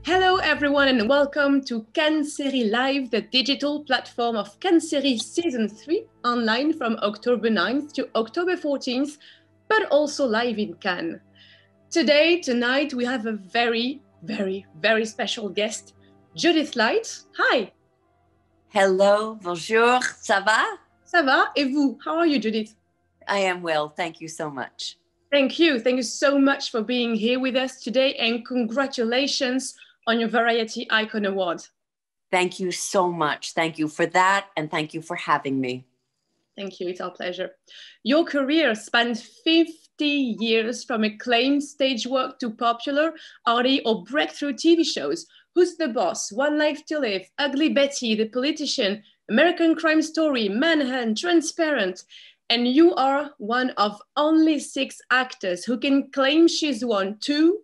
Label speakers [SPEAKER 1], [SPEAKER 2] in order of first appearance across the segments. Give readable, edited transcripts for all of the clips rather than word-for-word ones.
[SPEAKER 1] Hello, everyone, and welcome to Cannes Série Live, the digital platform of Cannes Série Season 3, online from October 9th to October 14th, but also live in Cannes. Tonight, we have a very, very special guest, Judith Light. Hi.
[SPEAKER 2] Hello, bonjour, ça va?
[SPEAKER 1] Ça va? Et vous? How are you, Judith?
[SPEAKER 2] I am well, thank you so much.
[SPEAKER 1] Thank you. Thank you so much for being here with us today, and congratulations on your Variety Icon Award.
[SPEAKER 2] Thank you so much. Thank you for that, and thank you for having me.
[SPEAKER 1] Thank you. It's our pleasure. Your career spans 50 years, from acclaimed stage work to popular, arty, or breakthrough TV shows. Who's the Boss? One Life to Live, Ugly Betty, The Politician, American Crime Story, Manhunt, Transparent. And you are one of only 6 actors who can claim she's won 2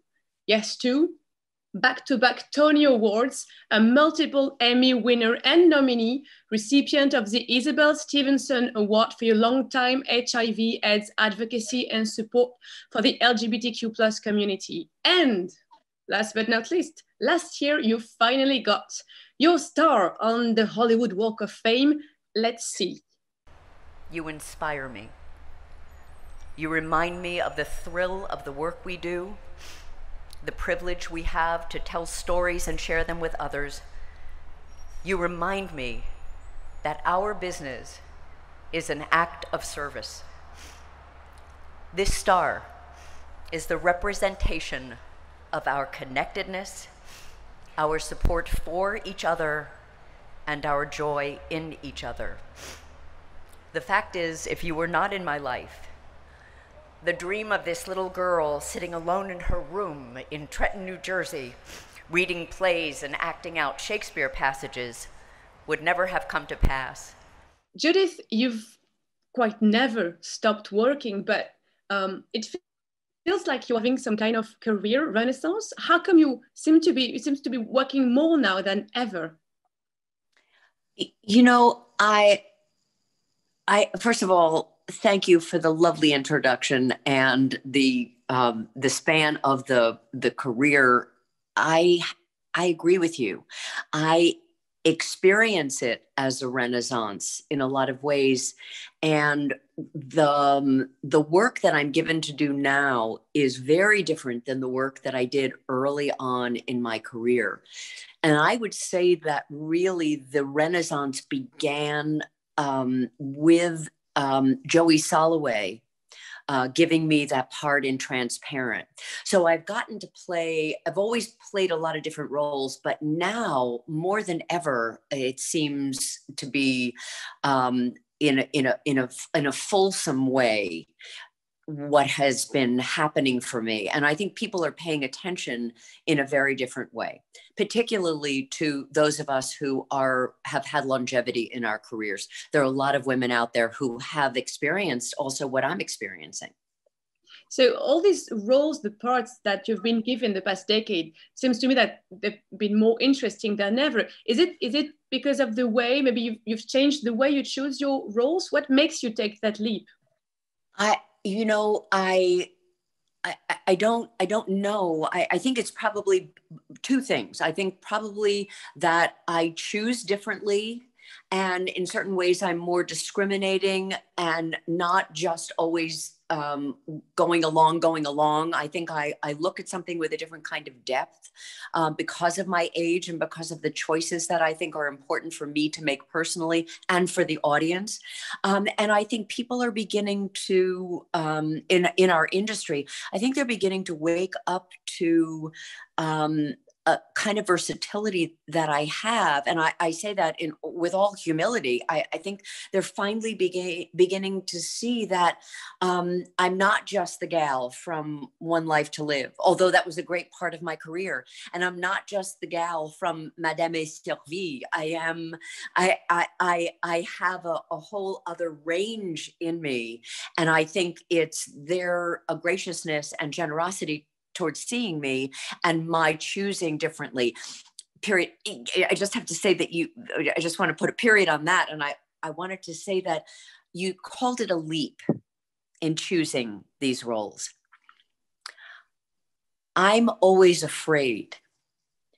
[SPEAKER 1] back-to-back Tony Awards, a multiple Emmy winner and nominee, recipient of the Isabel Stevenson Award for your long-time HIV/AIDS advocacy and support for the LGBTQ+ community. And last but not least, last year you finally got your star on the Hollywood Walk of Fame. Let's see.
[SPEAKER 2] You inspire me. You remind me of the thrill of the work we do, the privilege we have to tell stories and share them with others. You remind me that our business is an act of service. This star is the representation of our connectedness, our support for each other, and our joy in each other. The fact is, if you were not in my life, the dream of this little girl sitting alone in her room in Trenton, New Jersey, reading plays and acting out Shakespeare passages would never have come to pass.
[SPEAKER 1] Judith, you've quite never stopped working, but it feels like you're having some kind of career renaissance. How come you seem to be working more now than ever?
[SPEAKER 2] You know, I first of all, thank you for the lovely introduction and the span of the career. I agree with you. I experience it as a renaissance in a lot of ways, and the work that I'm given to do now is very different than the work that I did early on in my career. And I would say that really the renaissance began with Joey Soloway giving me that part in Transparent. So I've always played a lot of different roles, but now more than ever, it seems to be in a fulsome way what has been happening for me. And I think people are paying attention in a very different way, particularly to those of us who have had longevity in our careers. There are a lot of women out there who have experienced also what I'm experiencing.
[SPEAKER 1] So all these roles, the parts that you've been given the past decade, seems to me that they've been more interesting than ever. Is it because of the way, maybe you've changed the way you choose your roles? What makes you take that leap?
[SPEAKER 2] I don't know. I think it's probably 2 things. I think probably that I choose differently, and in certain ways I'm more discriminating and not just always going along. I think I look at something with a different kind of depth because of my age and because of the choices that I think are important for me to make personally and for the audience. And I think people are beginning to, in our industry, I think they're beginning to wake up to a kind of versatility that I have. And I say that with all humility. I think they're finally beginning to see that I'm not just the gal from One Life to Live, although that was a great part of my career. And I'm not just the gal from Madame et Servie. I have a whole other range in me. And I think it's their graciousness and generosity towards seeing me and my choosing differently. Period. I just have to say that I just want to put a period on that. And I wanted to say that you called it a leap in choosing these roles. I'm always afraid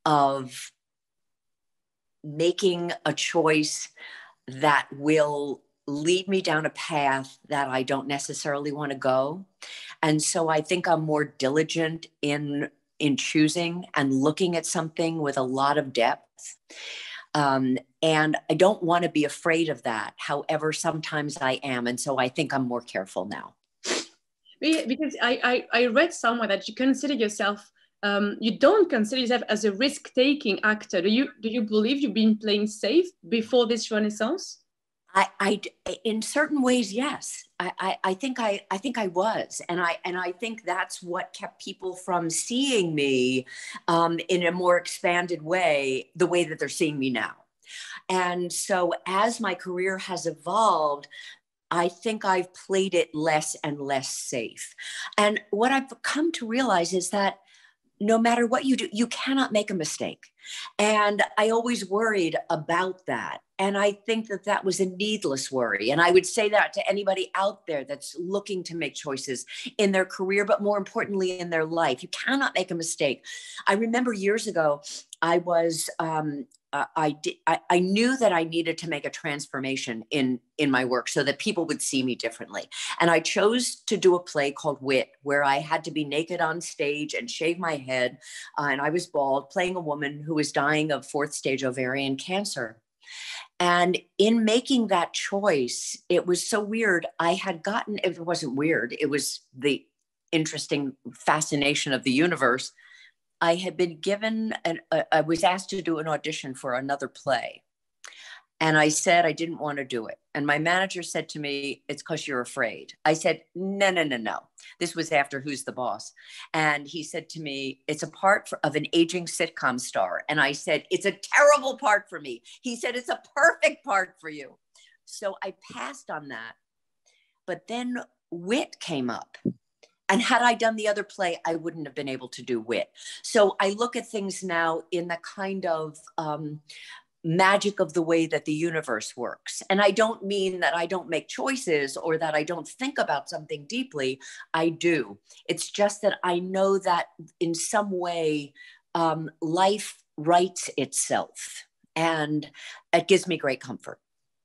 [SPEAKER 2] of making a choice that will lead me down a path that I don't necessarily want to go. And so I think I'm more diligent in choosing and looking at something with a lot of depth. And I don't want to be afraid of that. However, sometimes I am. And so I think I'm more careful now.
[SPEAKER 1] Because I read somewhere that you consider yourself, you don't consider yourself as a risk-taking actor. Do you believe you've been playing safe before this renaissance?
[SPEAKER 2] I in certain ways, yes. I think I was, and I think that's what kept people from seeing me in a more expanded way, the way that they're seeing me now. And so, as my career has evolved, I think I've played it less and less safe. And what I've come to realize is that no matter what you do, you cannot make a mistake. And I always worried about that. And I think that that was a needless worry. And I would say that to anybody out there that's looking to make choices in their career, but more importantly, in their life. You cannot make a mistake. I remember years ago, I was, I knew that I needed to make a transformation in my work so that people would see me differently. And I chose to do a play called Wit, where I had to be naked on stage and shave my head. And I was bald, playing a woman who was dying of 4th stage ovarian cancer. And in making that choice, it was so weird. I had gotten, it wasn't weird, it was the interesting fascination of the universe. I had been given, I was asked to do an audition for another play. And I said I didn't want to do it. And my manager said to me, "It's because you're afraid." I said, no. This was after Who's the Boss? And he said to me, "It's a part of an aging sitcom star." And I said, "It's a terrible part for me." He said, "It's a perfect part for you." So I passed on that. But then Wit came up. And had I done the other play, I wouldn't have been able to do Wit. So I look at things now in the kind of magic of the way that the universe works. And I don't mean that I don't make choices or that I don't think about something deeply. I do. It's just that I know that in some way, life writes itself. And it gives me great comfort.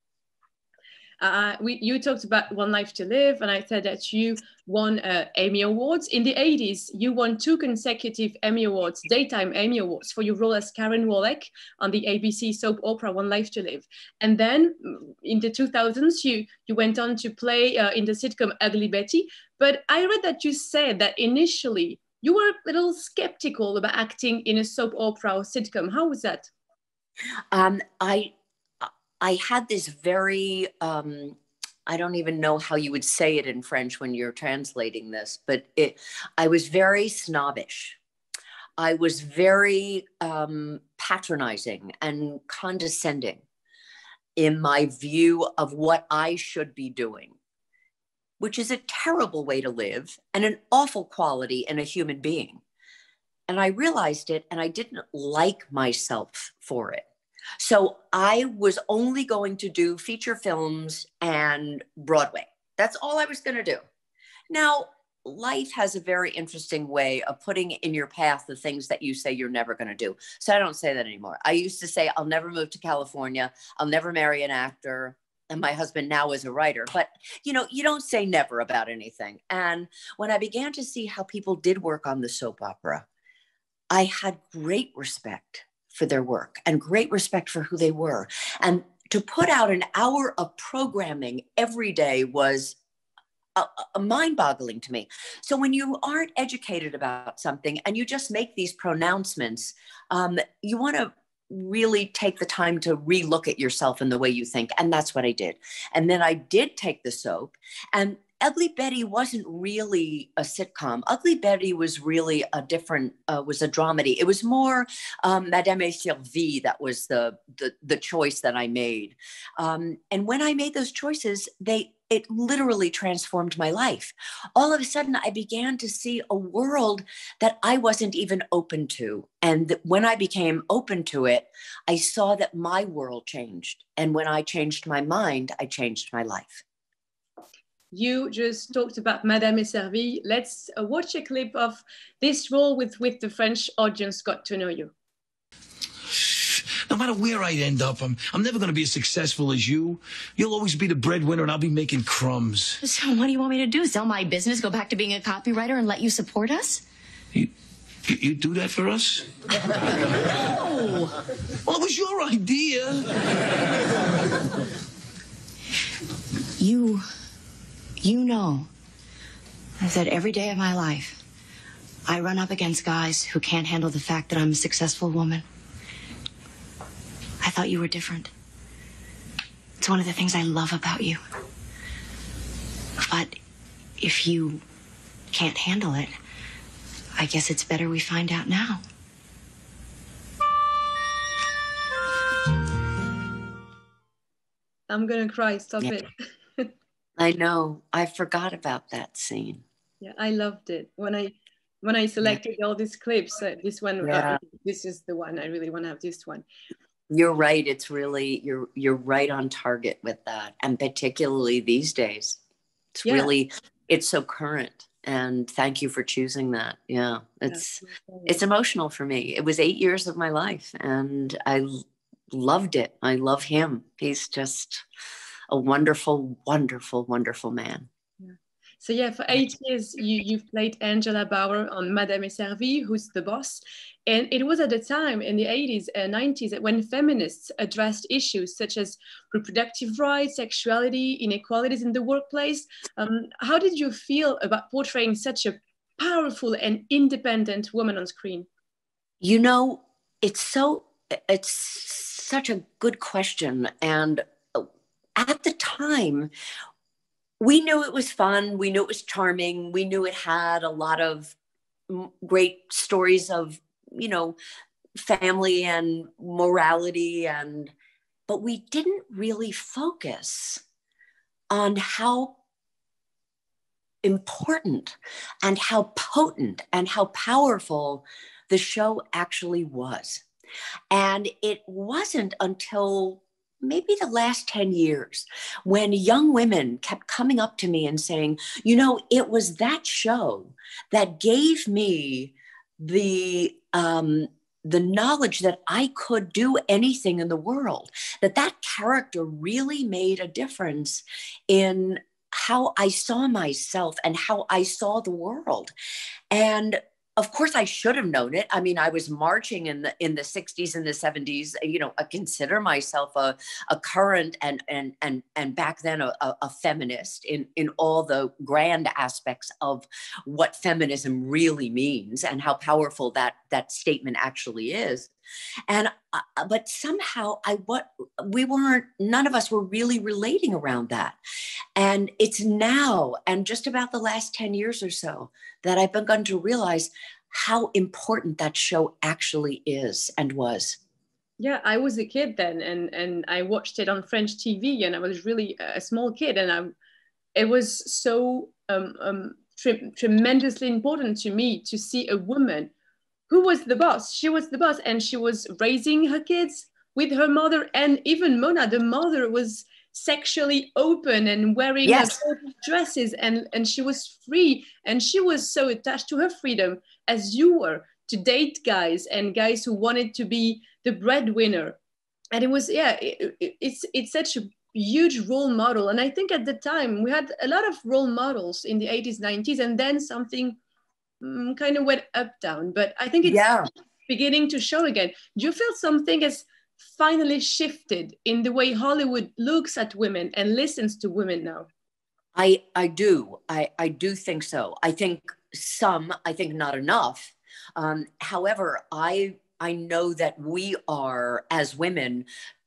[SPEAKER 1] You talked about One Life to Live, and I said that you won Emmy Awards. In the 80s, you won 2 consecutive Emmy Awards, daytime Emmy Awards, for your role as Karen Wallach on the ABC soap opera One Life to Live. And then in the 2000s, you went on to play in the sitcom Ugly Betty. But I read that you said that initially you were a little skeptical about acting in a soap opera or sitcom. How was that?
[SPEAKER 2] I had this very, I don't even know how you would say it in French when you're translating this, but I was very snobbish. I was very patronizing and condescending in my view of what I should be doing, which is a terrible way to live and an awful quality in a human being. And I realized it, and I didn't like myself for it. So I was only going to do feature films and Broadway. That's all I was going to do. Now, life has a very interesting way of putting in your path the things that you say you're never going to do. So I don't say that anymore. I used to say, I'll never move to California. I'll never marry an actor. And my husband now is a writer. But, you know, you don't say never about anything. And when I began to see how people did work on the soap opera, I had great respect for their work and great respect for who they were. And to put out an hour of programming every day was a mind-boggling to me. So when you aren't educated about something and you just make these pronouncements, you want to really take the time to relook at yourself and the way you think. And that's what I did. And then I did take the soap, and Ugly Betty wasn't really a sitcom. Ugly Betty was really a different, was a dramedy. It was more Madame et Sylvie that was the choice that I made. And when I made those choices, it literally transformed my life. All of a sudden, I began to see a world that I wasn't even open to. And when I became open to it, I saw that my world changed. And when I changed my mind, I changed my life.
[SPEAKER 1] You just talked about Madame et Servie. Let's watch a clip of this role with the French audience got to know you.
[SPEAKER 3] No matter where I end up, I'm never going to be as successful as you. You'll always be the breadwinner and I'll be making crumbs.
[SPEAKER 4] So what do you want me to do? Sell my business, go back to being a copywriter and let you support us?
[SPEAKER 3] You do that for us?
[SPEAKER 4] No!
[SPEAKER 3] Well, it was your idea.
[SPEAKER 4] You know that every day of my life, I run up against guys who can't handle the fact that I'm a successful woman. I thought you were different. It's one of the things I love about you. But if you can't handle it, I guess it's better we find out now.
[SPEAKER 1] I'm gonna cry, stop it.
[SPEAKER 2] I know, I forgot about that scene.
[SPEAKER 1] Yeah, I loved it. When I selected all these clips, this one, this is the one, I really wanna have this one.
[SPEAKER 2] You're right, it's really, you're right on target with that. And particularly these days, it's really, it's so current. And thank you for choosing that. Yeah, it's emotional for me. It was 8 years of my life and I loved it. I love him. He's just a wonderful, wonderful, wonderful man.
[SPEAKER 1] Yeah. So yeah, for 8 years, you've played Angela Bauer on Madame est servie, Who's the Boss? And it was at the time in the 80s and 90s when feminists addressed issues such as reproductive rights, sexuality, inequalities in the workplace. How did you feel about portraying such a powerful and independent woman on screen?
[SPEAKER 2] You know, it's such a good question. And at the time, we knew it was fun. We knew it was charming. We knew it had a lot of great stories of, you know, family and morality, but we didn't really focus on how important and how potent and how powerful the show actually was. And it wasn't until maybe the last 10 years when young women kept coming up to me and saying, you know, it was that show that gave me the knowledge that I could do anything in the world, that character really made a difference in how I saw myself and how I saw the world. And of course, I should have known it. I mean, I was marching in the 60s and the 70s. You know, I consider myself a current and back then a feminist in all the grand aspects of what feminism really means and how powerful that statement actually is. And but somehow none of us were really relating around that. And it's now, and just about the last 10 years or so, that I've begun to realize how important that show actually is and was.
[SPEAKER 1] Yeah, I was a kid then, and I watched it on French TV, and I was really a small kid, and it was so tremendously important to me to see a woman who was the boss. She was the boss, and she was raising her kids with her mother, and even Mona, the mother, was sexually open and wearing dresses, and she was free, and she was so attached to her freedom as you were to date guys and guys who wanted to be the breadwinner. And it was it's such a huge role model. And I think at the time we had a lot of role models in the 80s, 90s, and then something kind of went up down, but I think it's beginning to show again. Do you feel something has finally shifted in the way Hollywood looks at women and listens to women now?
[SPEAKER 2] I do. I do think so. I think not enough. However, I know that we are, as women,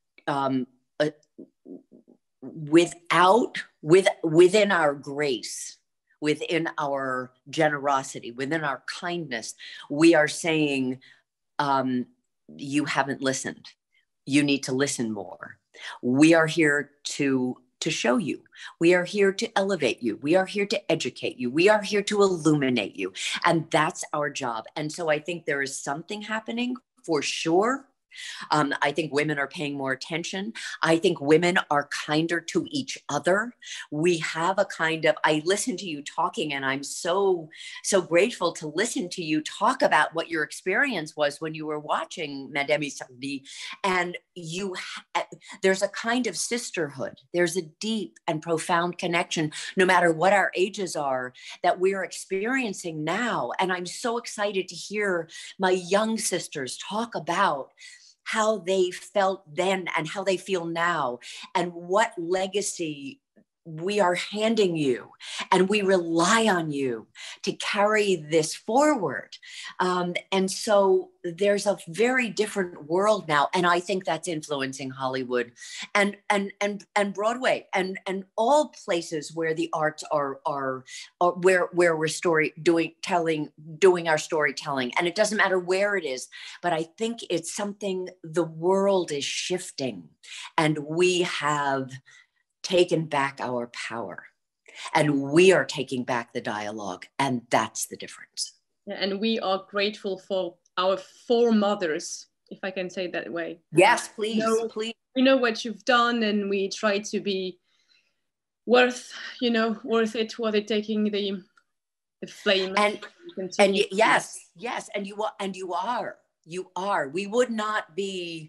[SPEAKER 2] within our grace, within our generosity, within our kindness, we are saying, you haven't listened. You need to listen more. We are here to show you. We are here to elevate you. We are here to educate you. We are here to illuminate you. And that's our job. And so I think there is something happening for sure. I think women are paying more attention. I think women are kinder to each other. We have a kind of, I listen to you talking, and I'm so grateful to listen to you talk about what your experience was when you were watching Madame Sardie. And there's a kind of sisterhood. There's a deep and profound connection, no matter what our ages are, that we're experiencing now. And I'm so excited to hear my young sisters talk about how they felt then and how they feel now, and what legacy we are handing you, and we rely on you to carry this forward. And so there's a very different world now, and I think that's influencing Hollywood and Broadway and all places where the arts are where we're doing our storytelling. And it doesn't matter where it is, but I think it's something, the world is shifting, and we have taken back our power, and we are taking back the dialogue, and that's the difference.
[SPEAKER 1] And we are grateful for our foremothers, if I can say it that way.
[SPEAKER 2] Yes, please, please.
[SPEAKER 1] We know what you've done, and we try to be worth it, taking the flame.
[SPEAKER 2] And yes, and you are. We would not be.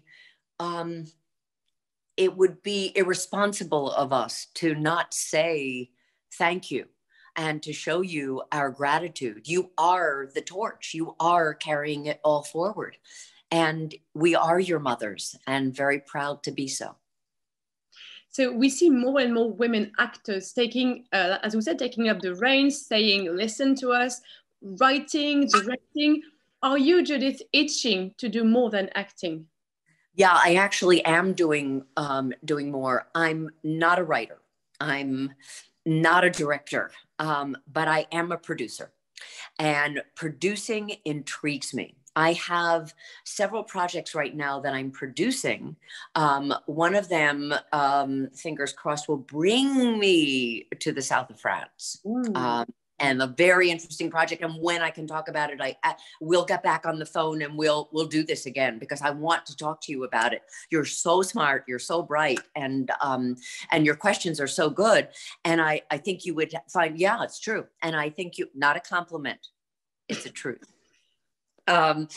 [SPEAKER 2] It would be irresponsible of us to not say thank you and to show you our gratitude. You are the torch. You are carrying it all forward. And we are your mothers, and very proud to be so.
[SPEAKER 1] So we see more and more women actors taking, as we said, taking up the reins, saying, listen to us, writing, directing. Are you, Judith, itching to do more than acting?
[SPEAKER 2] Yeah, I actually am doing more. I'm not a writer. I'm not a director, but I am a producer. And producing intrigues me. I have several projects right now that I'm producing. One of them, fingers crossed, will bring me to the south of France. And a very interesting project. And when I can talk about it, we'll get back on the phone and we'll do this again, because I want to talk to you about it. You're so smart, you're so bright, and your questions are so good. And I think you would find, yeah, it's true. And I think not a compliment, it's a truth. And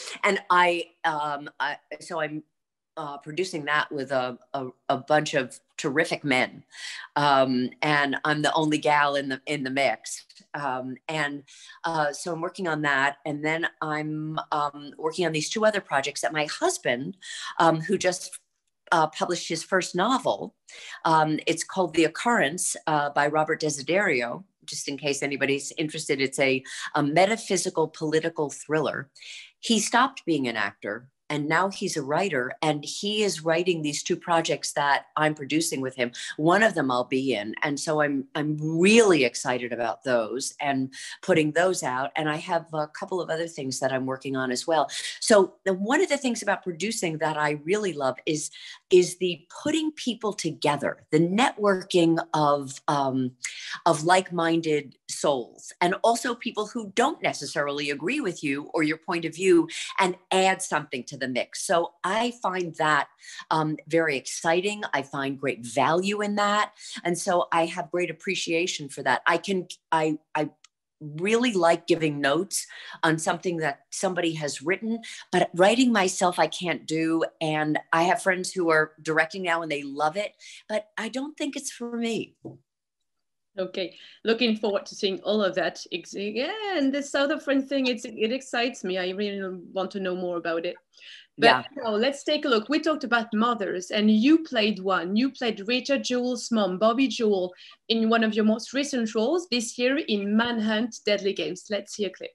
[SPEAKER 2] so I'm producing that with a bunch of terrific men, and I'm the only gal in the mix, so I'm working on that, and then I'm working on these two other projects that my husband, who just published his first novel. It's called The Occurrence by Robert Desiderio. Just in case anybody's interested, it's a metaphysical political thriller. He stopped being an actor, and now he's a writer, and he is writing these two projects that I'm producing with him. One of them I'll be in. And so I'm really excited about those and putting those out. And I have a couple of other things that I'm working on as well. So one of the things about producing that I really love is the putting people together, the networking of like-minded souls, and also people who don't necessarily agree with you or your point of view, and add something to the mix. So I find that very exciting. I find great value in that. And so I have great appreciation for that. I really like giving notes on something that somebody has written, but writing myself, I can't do. And I have friends who are directing now and they love it, but I don't think it's for me.
[SPEAKER 1] Okay, looking forward to seeing all of that. Again, this South of France thing, it excites me. I really want to know more about it. But now let's take a look. We talked about mothers, and you played one. You played Rita Jewell's mom, Bobby Jewell, in one of your most recent roles this year in Manhunt: Deadly Games. Let's see a clip.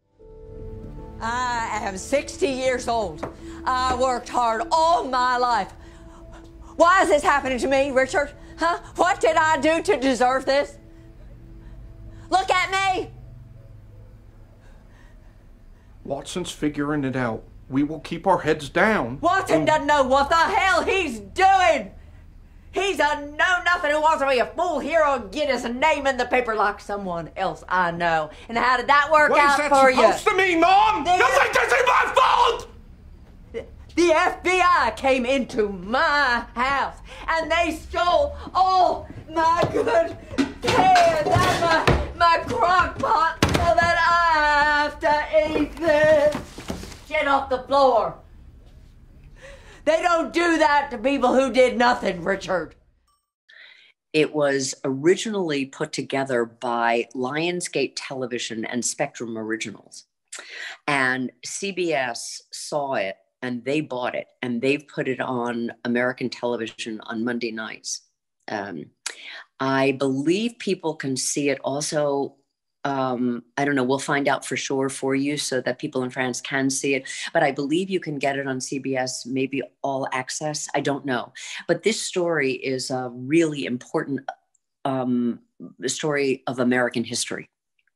[SPEAKER 5] I am 60 years old. I worked hard all my life. Why is this happening to me, Richard? Huh? What did I do to deserve this? Look at me!
[SPEAKER 6] Watson's figuring it out. We will keep our heads down.
[SPEAKER 5] Watson doesn't know what the hell he's doing! He's a know-nothing who wants to be a fool hero and get his name in the paper like someone else I know. And how did that work out for you?
[SPEAKER 6] What is that supposed to mean, Mom? You think this is my fault?
[SPEAKER 5] The FBI came into my house and they stole all my good pans and my crock pot so that I have to eat this shit off the floor. They don't do that to people who did nothing, Richard.
[SPEAKER 2] It was originally put together by Lionsgate Television and Spectrum Originals. And CBS saw it and they bought it and they've put it on American television on Monday nights. I believe people can see it also. I don't know, we'll find out for sure for you so that people in France can see it. But I believe you can get it on CBS, maybe All Access. I don't know. But this story is a really important story of American history.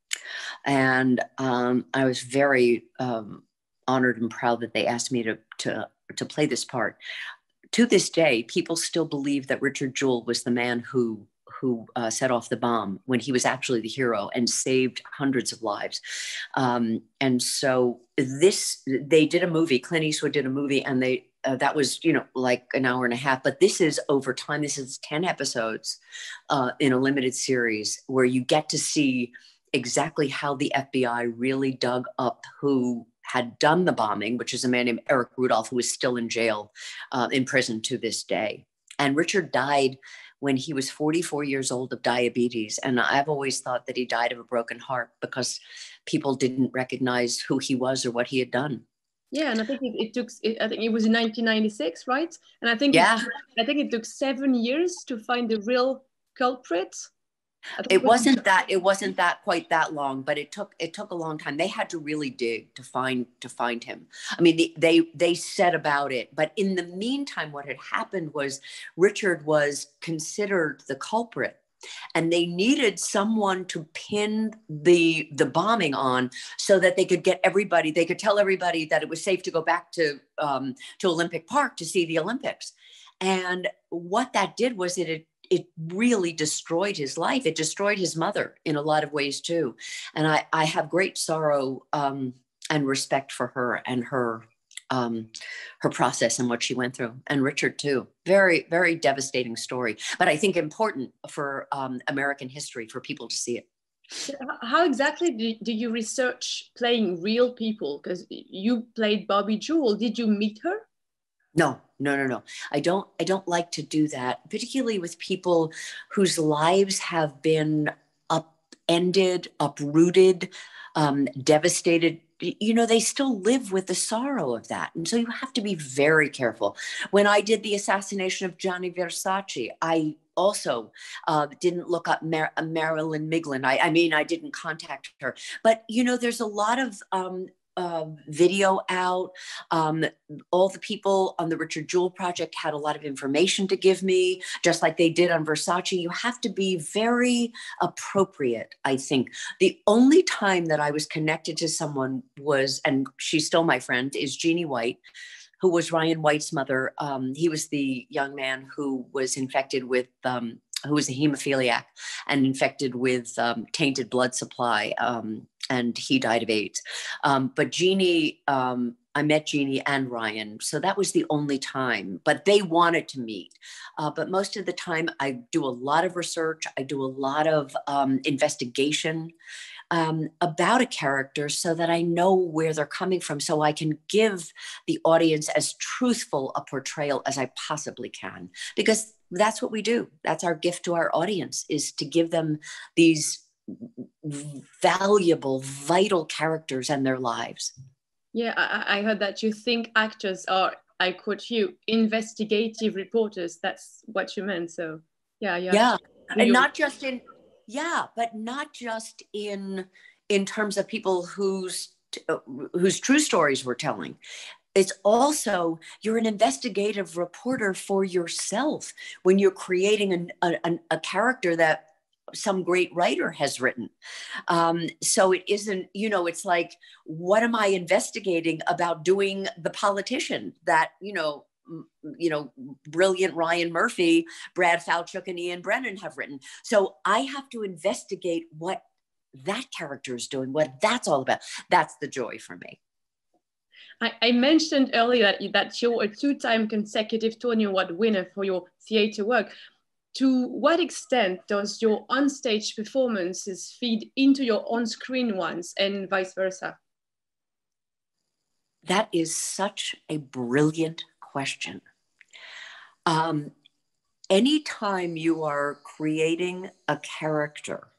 [SPEAKER 2] And I was very honored and proud that they asked me to play this part. To this day, people still believe that Richard Jewell was the man who set off the bomb when he was actually the hero and saved hundreds of lives. And so they did a movie, Clint Eastwood did a movie, and that was, like an hour and a half, but this is over time. This is 10 episodes in a limited series where you get to see exactly how the FBI really dug up who had done the bombing, which is a man named Eric Rudolph, who is still in jail, in prison to this day. And Richard died when he was 44 years old of diabetes. And I've always thought that he died of a broken heart because people didn't recognize who he was or what he had done.
[SPEAKER 1] Yeah, and I think I think it was in 1996, right? And I think it took 7 years to find the real culprit.
[SPEAKER 2] It wasn't that quite that long, but it took a long time. They had to really dig to find him. I mean, they said about it, but in the meantime, what had happened was Richard was considered the culprit, and they needed someone to pin the bombing on so that they could get everybody. They could tell everybody that it was safe to go back to Olympic Park to see the Olympics. And what that did was it really destroyed his life. It destroyed his mother in a lot of ways too. And I have great sorrow and respect for her and her process and what she went through. And Richard too. Very, very devastating story. But I think important for American history for people to see it.
[SPEAKER 1] How exactly did you research playing real people? Because you played Bobby Jewell. Did you meet her?
[SPEAKER 2] No. I don't like to do that, particularly with people whose lives have been upended, uprooted, devastated. They still live with the sorrow of that. And so you have to be very careful. When I did the assassination of Gianni Versace, I also didn't look up Marilyn Miglin. I didn't contact her. But, there's a lot of video out. All the people on the Richard Jewell Project had a lot of information to give me, just like they did on Versace. You have to be very appropriate, I think. The only time that I was connected to someone was, and she's still my friend, is Jeannie White, who was Ryan White's mother. He was the young man who was infected with, who was a hemophiliac and infected with tainted blood supply. And he died of AIDS. But Jeannie, I met Jeannie and Ryan. So that was the only time, but they wanted to meet. But most of the time I do a lot of research. I do a lot of investigation about a character so that I know where they're coming from, so I can give the audience as truthful a portrayal as I possibly can, because that's what we do. That's our gift to our audience, is to give them these valuable, vital characters and their lives.
[SPEAKER 1] Yeah, I heard that you think actors are, I quote you, investigative reporters. That's what you meant. So yeah.
[SPEAKER 2] And not just in, but not just in terms of people whose true stories we're telling. It's also, you're an investigative reporter for yourself when you're creating a character that some great writer has written. So it isn't, it's like, what am I investigating about doing the politician that, brilliant Ryan Murphy, Brad Falchuk, and Ian Brennan have written. So I have to investigate what that character is doing, what that's all about. That's the joy for me.
[SPEAKER 1] I mentioned earlier that you're a two-time consecutive Tony Award winner for your theatre work. To what extent does your on-stage performances feed into your on-screen ones and vice versa?
[SPEAKER 2] That is such a brilliant question. Anytime you are creating a character,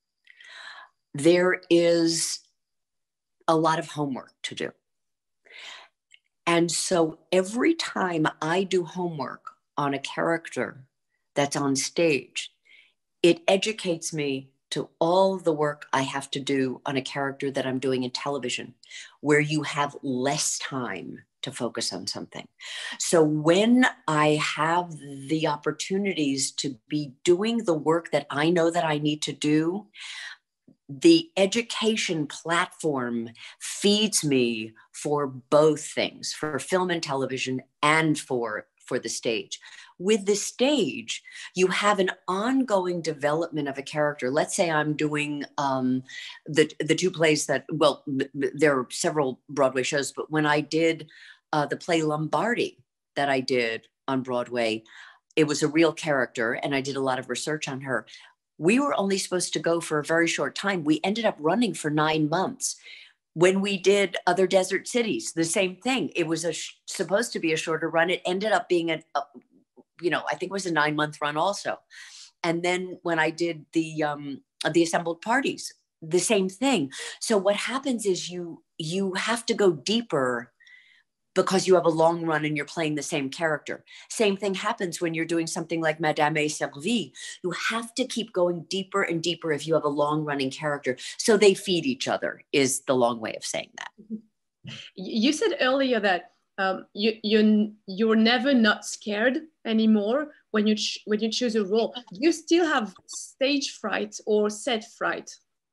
[SPEAKER 2] there is a lot of homework to do. And so every time I do homework on a character that's on stage, it educates me to all the work I have to do on a character that I'm doing in television, where you have less time to focus on something. So when I have the opportunities to be doing the work that I know that I need to do, the education platform feeds me for both things, for film and television and for the stage. With the stage, you have an ongoing development of a character. Let's say I'm doing the two plays that, well, there are several Broadway shows, but when I did the play Lombardi that I did on Broadway, it was a real character and I did a lot of research on her. We were only supposed to go for a very short time. We ended up running for 9 months. When we did Other Desert Cities, the same thing. It was supposed to be a shorter run. It ended up being I think it was a 9-month run also. And then when I did the Assembled Parties, the same thing. So what happens is you have to go deeper because you have a long run and you're playing the same character. Same thing happens when you're doing something like Madame est servie. You have to keep going deeper and deeper if you have a long running character. So they feed each other is the long way of saying that.
[SPEAKER 1] You said earlier that you're never not scared anymore when you choose a role. Do you still have stage fright or set fright?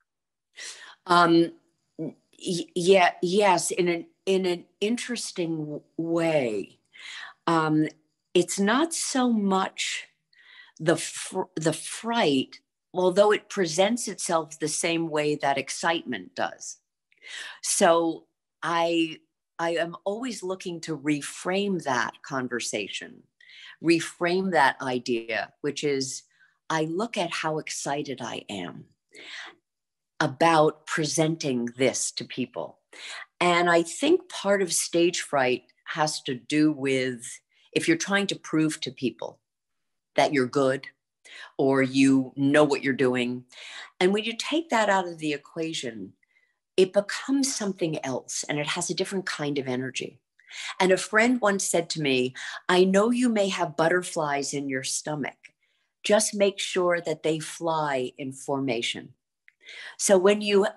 [SPEAKER 2] Yes, in an interesting way. It's not so much the fright, although it presents itself the same way that excitement does. So I am always looking to reframe that conversation, reframe that idea, which is I look at how excited I am about presenting this to people. And I think part of stage fright has to do with if you're trying to prove to people that you're good or you know what you're doing. And when you take that out of the equation, it becomes something else and it has a different kind of energy. And a friend once said to me, I know you may have butterflies in your stomach. Just make sure that they fly in formation. So when you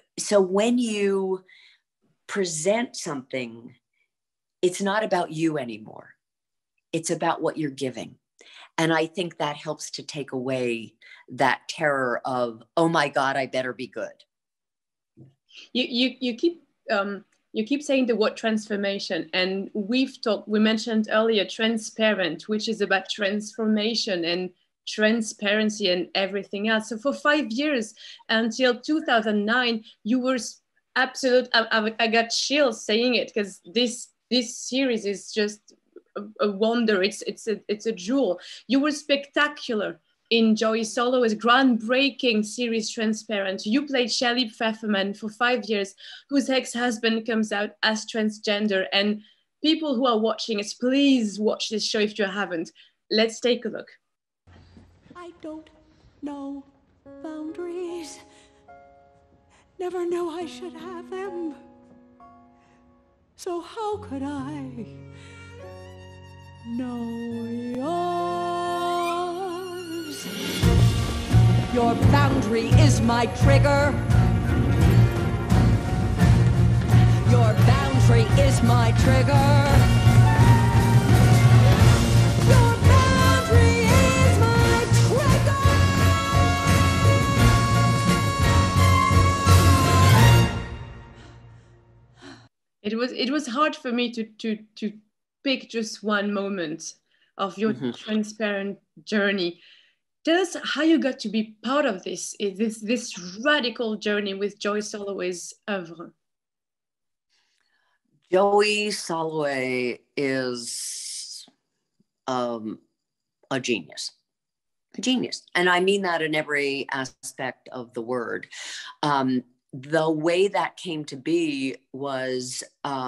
[SPEAKER 2] present something, it's not about you anymore. It's about what you're giving. And I think that helps to take away that terror of, oh my God, I better be good.
[SPEAKER 1] You keep saying the word transformation, and we mentioned earlier transparent, which is about transformation and transparency and everything else. So for 5 years until 2009, you were absolute. I got chills saying it because this series is just a wonder. It's a jewel. You were spectacular in Joey Solowe's groundbreaking series Transparent. You played Shelley Pfefferman for 5 years, whose ex-husband comes out as transgender. And people who are watching us, please watch this show if you haven't. Let's take a look.
[SPEAKER 7] I don't know boundaries. Never know I should have them. So how could I know yours?
[SPEAKER 5] Your boundary is my trigger. Your boundary is my trigger. Your boundary is my trigger.
[SPEAKER 1] It was hard for me to pick just one moment of your transparent journey. Tell us how you got to be part of this radical journey with Joey Solowe's oeuvre.
[SPEAKER 2] Joey Soloway is a genius. A genius. And I mean that in every aspect of the word. The way that came to be was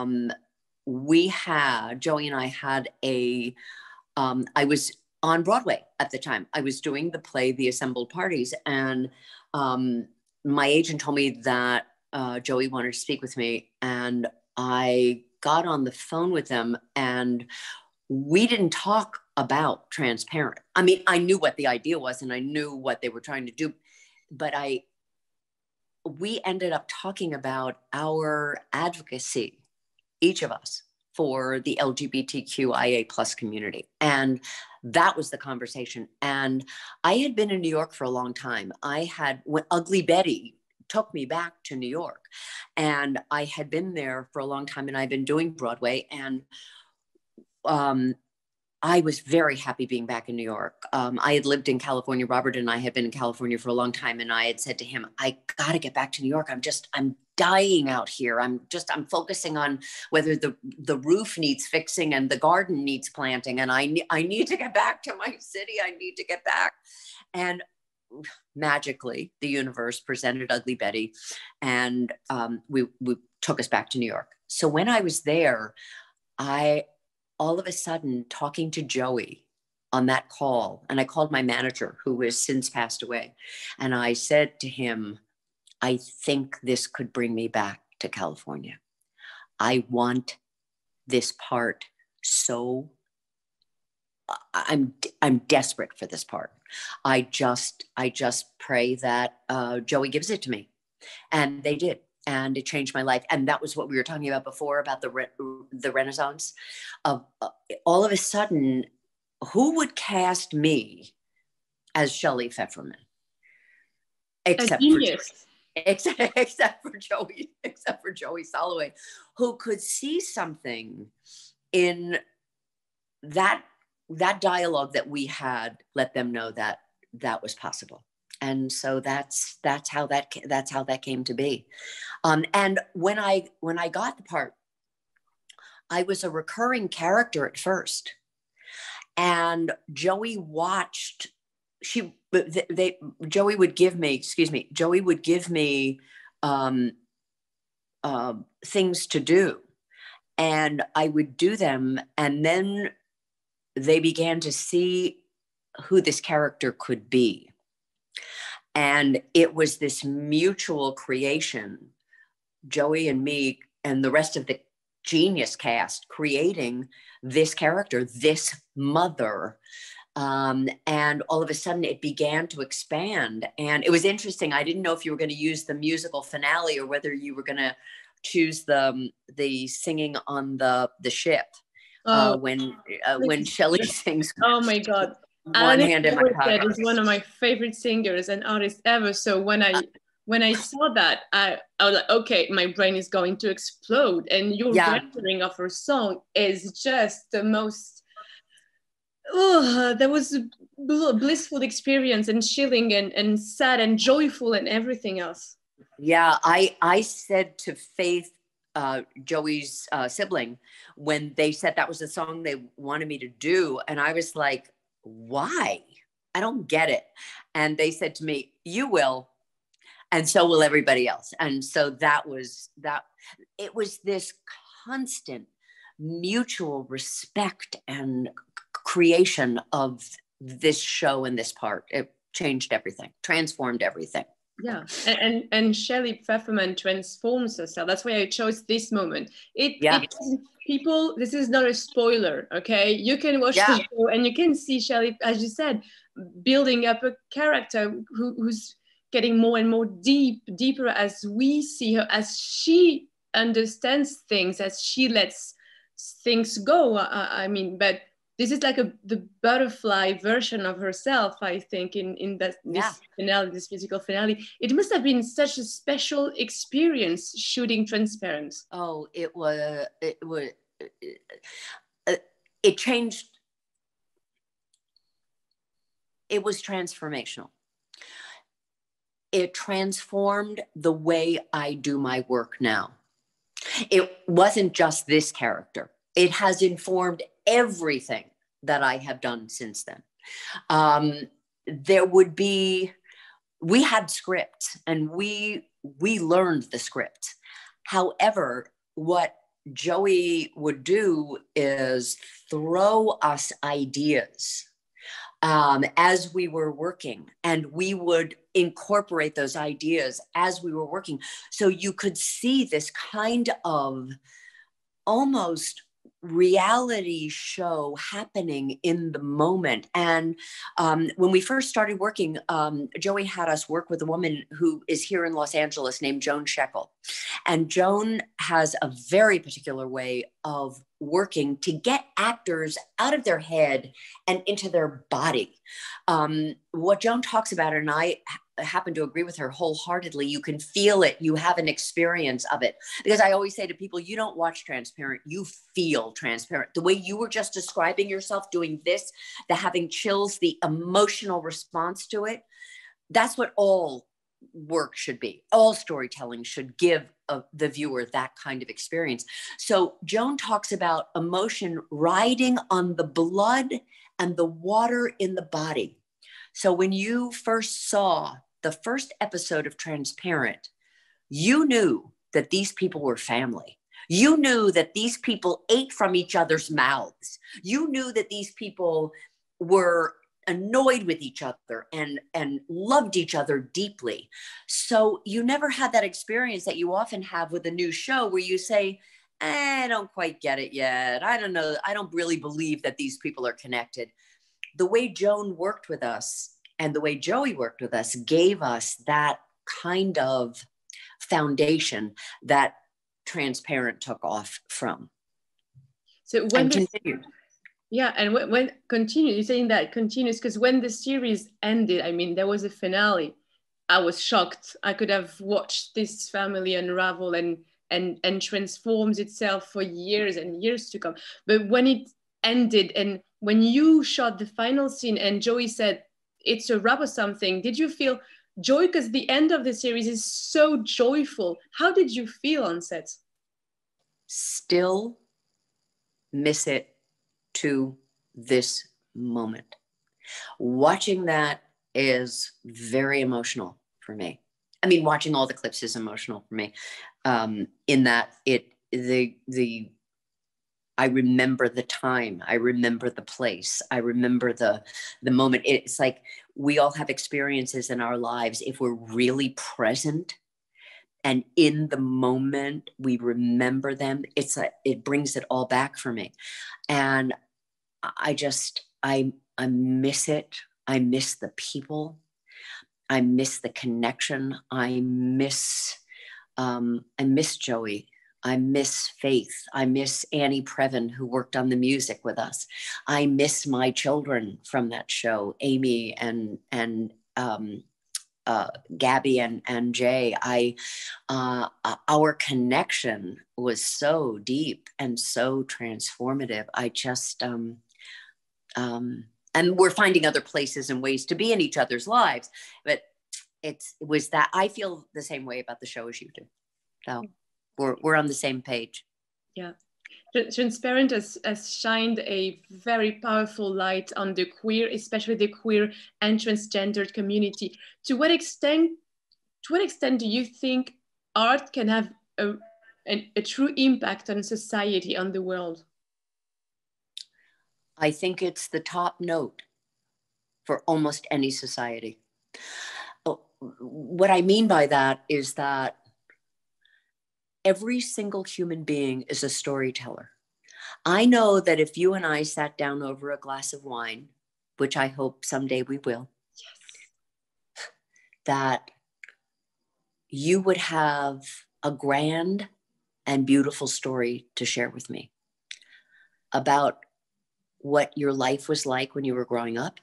[SPEAKER 2] Joey and I had I was on Broadway at the time. I was doing the play, The Assembled Parties. And my agent told me that Joey wanted to speak with me. And I got on the phone with them, and we didn't talk about Transparent. I mean, I knew what the idea was and I knew what they were trying to do, but we ended up talking about our advocacy, each of us, for the LGBTQIA plus community. And that was the conversation. And I had been in New York for a long time. When Ugly Betty took me back to New York, and I had been there for a long time, and I've been doing Broadway, and I was very happy being back in New York. I had lived in California. Robert and I had been in California for a long time. And I had said to him, I got to get back to New York. I'm dying out here. I'm focusing on whether the roof needs fixing and the garden needs planting. And I need to get back to my city. I need to get back. And magically, the universe presented Ugly Betty, and we took us back to New York. So when I was there, all of a sudden, talking to Joey on that call, and I called my manager, who has since passed away, and I said to him, I think this could bring me back to California. I want this part so, I'm desperate for this part. I just pray that Joey gives it to me. And they did. And it changed my life. And that was what we were talking about before, about the Renaissance of all of a sudden, who would cast me as Shelley Pfefferman? Except for Joey Soloway, who could see something in that dialogue that we had, let them know that was possible. And so that's how that came to be. And when I got the part, I was a recurring character at first, and Joey would give me things to do, and I would do them, and then they began to see who this character could be. And it was this mutual creation, Joey and me and the rest of the genius cast creating this character, this mother. And all of a sudden it began to expand. And it was interesting. I didn't know if you were going to use the musical finale or whether you were going to choose the singing on the ship when Shelley sings.
[SPEAKER 1] Oh my God.
[SPEAKER 2] One-handed Mikado
[SPEAKER 1] is one of my favorite singers and artists ever. So when I saw that, I was like, okay, my brain is going to explode. And your rendering of her song is just the most. There was a blissful experience, and chilling and sad and joyful and everything else.
[SPEAKER 2] Yeah, I said to Faith, Joey's sibling, when they said that was the song they wanted me to do, and I was like, why? I don't get it. And they said to me, you will, and so will everybody else. And so that was that. It was this constant mutual respect and creation of this show and this part. It changed everything, transformed everything.
[SPEAKER 1] Yeah, and Shelley Pfefferman transforms herself. That's why I chose this moment. People, this is not a spoiler, okay? You can watch the show and you can see Shelley, as you said, building up a character who's getting more and more deeper as we see her, as she understands things, as she lets things go. But this is like the butterfly version of herself, I think, in this finale, this musical finale. It must have been such a special experience shooting Transparent.
[SPEAKER 2] Oh, it changed. It was transformational. It transformed the way I do my work now. It wasn't just this character. It has informed everything that I have done since then. We had scripts and we learned the script. However, what Joey would do is throw us ideas as we were working, and we would incorporate those ideas as we were working. So you could see this kind of almost reality show happening in the moment. And when we first started working, Joey had us work with a woman who is here in Los Angeles named Joan Shekel. And Joan has a very particular way of working to get actors out of their head and into their body. What Joan talks about, and I happen to agree with her wholeheartedly, you can feel it, you have an experience of it. Because I always say to people, you don't watch Transparent, you feel Transparent. The way you were just describing yourself doing this, the having chills, the emotional response to it, that's what all work should be. All storytelling should give the viewer that kind of experience. So Joan talks about emotion riding on the blood and the water in the body. So when you first saw the first episode of Transparent, you knew that these people were family. You knew that these people ate from each other's mouths. You knew that these people were annoyed with each other and loved each other deeply. So you never had that experience that you often have with a new show where you say, I don't quite get it yet. I don't know. I don't really believe that these people are connected. The way Joan worked with us and the way Joey worked with us gave us that kind of foundation that Transparent took off from.
[SPEAKER 1] So when
[SPEAKER 2] continued.
[SPEAKER 1] Yeah, and when continue, you're saying that continues because when the series ended, I mean, there was a finale. I was shocked. I could have watched this family unravel and transforms itself for years and years to come. But when it ended and when you shot the final scene and Joey said, it's a wrap or something, did you feel joy? Because the end of the series is so joyful. How did you feel on set?
[SPEAKER 2] Still miss it to this moment. Watching that is very emotional for me. I mean, watching all the clips is emotional for me. In that I remember the time, I remember the place, I remember the moment. It's like we all have experiences in our lives. If we're really present and in the moment, we remember them, it brings it all back for me. And I miss it. I miss the people. I miss the connection. I miss Joey. I miss Faith. I miss Annie Previn, who worked on the music with us. I miss my children from that show, Amy and Gabby and Jay. Our connection was so deep and so transformative. I just and we're finding other places and ways to be in each other's lives, but it was that I feel the same way about the show as you do. So we're on the same page.
[SPEAKER 1] Yeah. Transparent has shined a very powerful light on the queer, especially the queer and transgendered community. To what extent do you think art can have a true impact on society, on the world?
[SPEAKER 2] I think it's the top note for almost any society. What I mean by that is that every single human being is a storyteller. I know that if you and I sat down over a glass of wine, which I hope someday we will, yes, that you would have a grand and beautiful story to share with me about what your life was like when you were growing up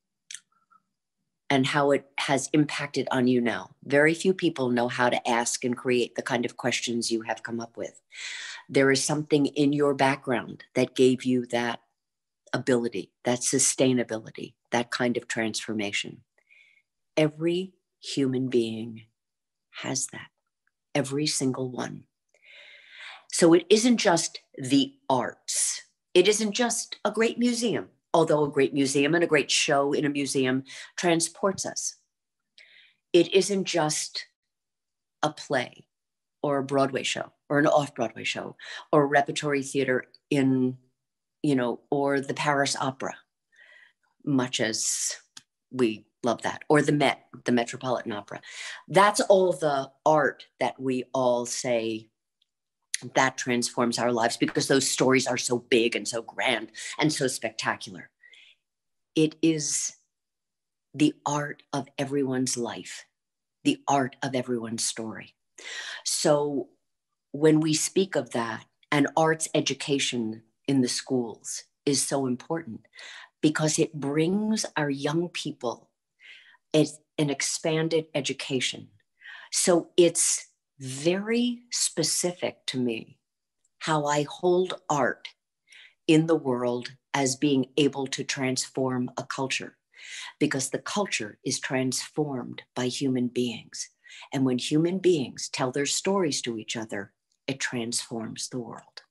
[SPEAKER 2] and how it has impacted on you now. Very few people know how to ask and create the kind of questions you have come up with. There is something in your background that gave you that ability, that sustainability, that kind of transformation. Every human being has that, every single one. So it isn't just the arts. It isn't just a great museum, although a great museum and a great show in a museum transports us. It isn't just a play or a Broadway show or an off-Broadway show or a repertory theater in, or the Paris Opera, much as we love that, or the Met, the Metropolitan Opera. That's all the art that we all say that transforms our lives, because those stories are so big and so grand and so spectacular. It is the art of everyone's life, the art of everyone's story. So when we speak of that, and arts education in the schools is so important, because it brings our young people an expanded education. So it's very specific to me how I hold art in the world as being able to transform a culture, because the culture is transformed by human beings. And when human beings tell their stories to each other, it transforms the world.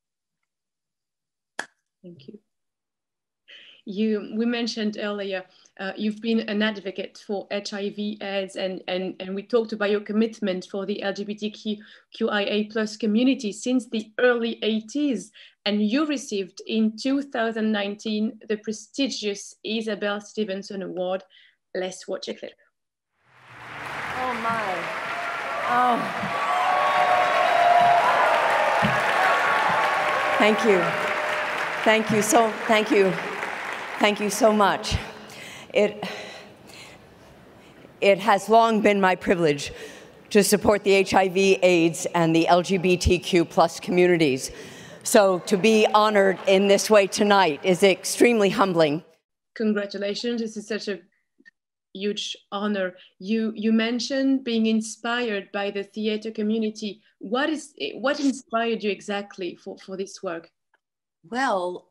[SPEAKER 1] Thank you. We mentioned earlier, you've been an advocate for HIV/AIDS, and we talked about your commitment for the LGBTQIA+ community since the early 80s. And you received in 2019 the prestigious Isabel Stevenson Award. Let's watch a clip.
[SPEAKER 5] Oh my. Oh. Thank you. Thank you so, thank you. Thank you so much. It has long been my privilege to support the HIV/AIDS and the LGBTQ+ communities. So to be honored in this way tonight is extremely humbling.
[SPEAKER 1] Congratulations, this is such a huge honor. You mentioned being inspired by the theater community. What inspired you exactly for this work?
[SPEAKER 2] Well,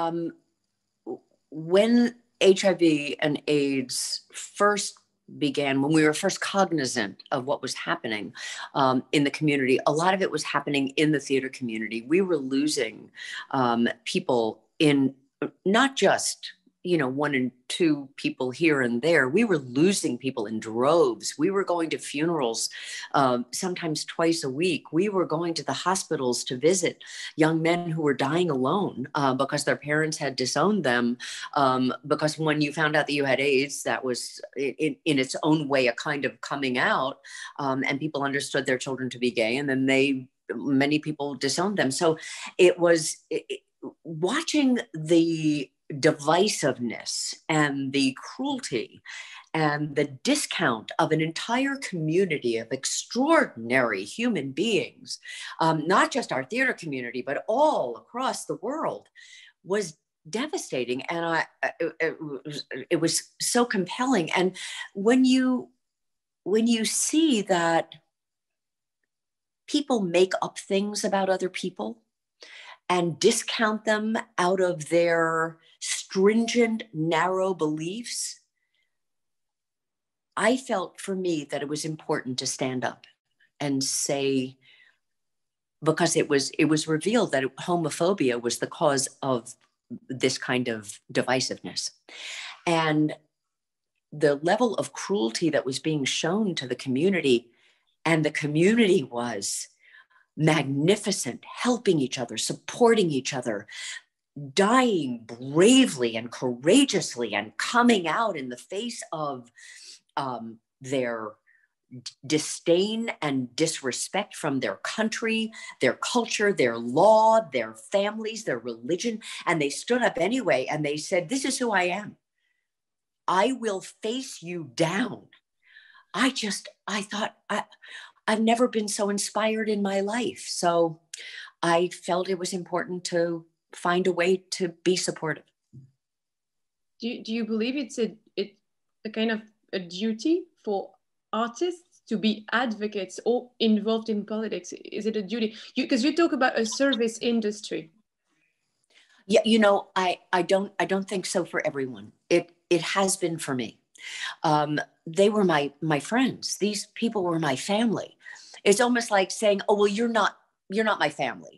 [SPEAKER 2] when HIV and AIDS first began, when we were first cognizant of what was happening in the community, a lot of it was happening in the theater community. We were losing people in not just, 1 and 2 people here and there. We were losing people in droves. We were going to funerals sometimes twice a week. We were going to the hospitals to visit young men who were dying alone because their parents had disowned them. Because when you found out that you had AIDS, that was in its own way a kind of coming out, and people understood their children to be gay, and then many people disowned them. So it was watching the divisiveness and the cruelty and the discount of an entire community of extraordinary human beings, not just our theater community, but all across the world, was devastating. And it was so compelling. And when you see that people make up things about other people and discount them out of their stringent, narrow beliefs, I felt for me that it was important to stand up and say, because it was revealed that homophobia was the cause of this kind of divisiveness. And the level of cruelty that was being shown to the community, and the community was magnificent, helping each other, supporting each other, dying bravely and courageously, and coming out in the face of their disdain and disrespect from their country, their culture, their law, their families, their religion. And they stood up anyway, and they said, "This is who I am. I will face you down." I thought, I've never been so inspired in my life. So I felt it was important to find a way to be supportive.
[SPEAKER 1] Do you believe it's a kind of a duty for artists to be advocates or involved in politics? Is it a duty? Because you talk about a service industry.
[SPEAKER 2] Yeah, I don't think so for everyone. It has been for me. They were my friends. These people were my family. It's almost like saying, "Oh, well, you're not you're not my family.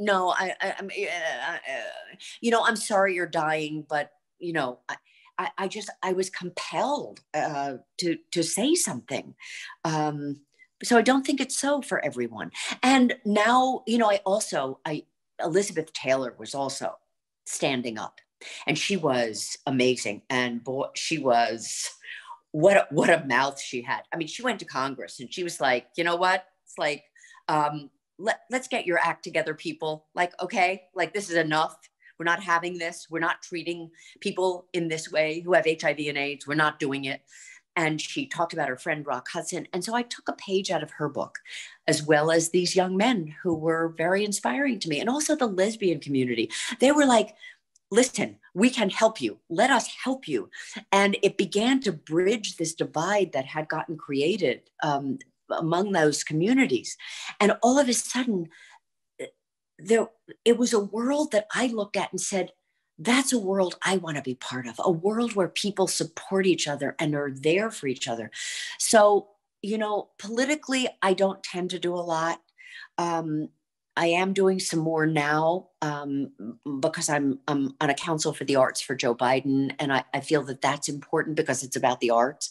[SPEAKER 2] I'm sorry you're dying, but I was compelled to say something. So I don't think it's so for everyone. And now, Elizabeth Taylor was also standing up, and she was amazing. And boy, she was, what a mouth she had. I mean, she went to Congress and she was like, you know what? It's like, let's get your act together, people. Like, okay, like this is enough. We're not having this. We're not treating people in this way who have HIV and AIDS. We're not doing it. And she talked about her friend Rock Hudson. And so I took a page out of her book, as well as these young men who were very inspiring to me. And also the lesbian community. They were like, listen, we can help you. Let us help you. And it began to bridge this divide that had gotten created among those communities. And all of a sudden, it was a world that I looked at and said, that's a world I want to be part of, a world where people support each other and are there for each other. So, politically, I don't tend to do a lot. I am doing some more now because I'm on a council for the arts for Joe Biden. And I feel that that's important because it's about the arts.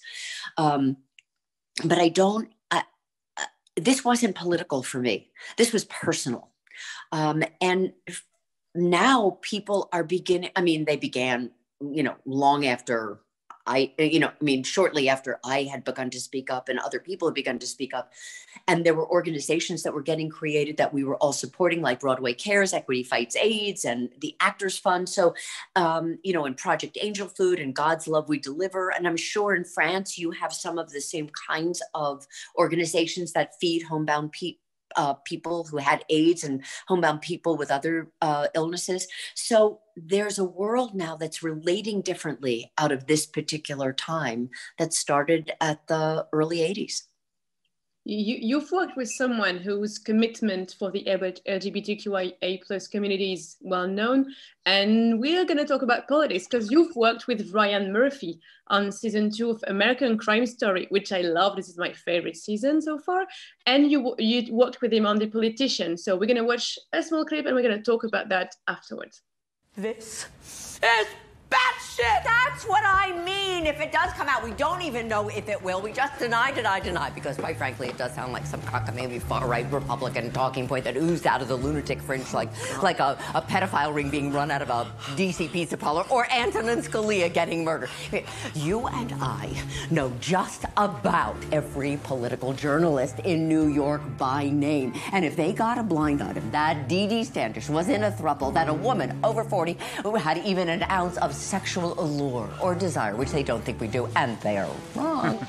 [SPEAKER 2] But this wasn't political for me. This was personal. And now people are they began, long after shortly after I had begun to speak up and other people had begun to speak up. And there were organizations that were getting created that we were all supporting, like Broadway Cares, Equity Fights AIDS, and the Actors Fund. So, and Project Angel Food and God's Love We Deliver. And I'm sure in France, you have some of the same kinds of organizations that feed homebound people who had AIDS and homebound people with other illnesses. So there's a world now that's relating differently out of this particular time that started at the early 80s.
[SPEAKER 1] You've worked with someone whose commitment for the LGBTQIA+ community is well known, and we're going to talk about politics because you've worked with Ryan Murphy on season 2 of American Crime Story, which I love. This is my favorite season so far. And you worked with him on The Politician. So we're going to watch a small clip and we're going to talk about that afterwards.
[SPEAKER 5] This is batshit! That's what I mean. If it does come out, we don't even know if it will. We just deny, because quite frankly, it does sound like some maybe far-right Republican talking point that oozed out of the lunatic fringe like a pedophile ring being run out of a DC pizza parlor or Antonin Scalia getting murdered. You and I know just about every political journalist in New York by name. And if they got a blind item that Dee Dee Standish was in a throuple, that a woman over 40 who had even an ounce of sexual allure or desire, which they don't think we do, and they're wrong.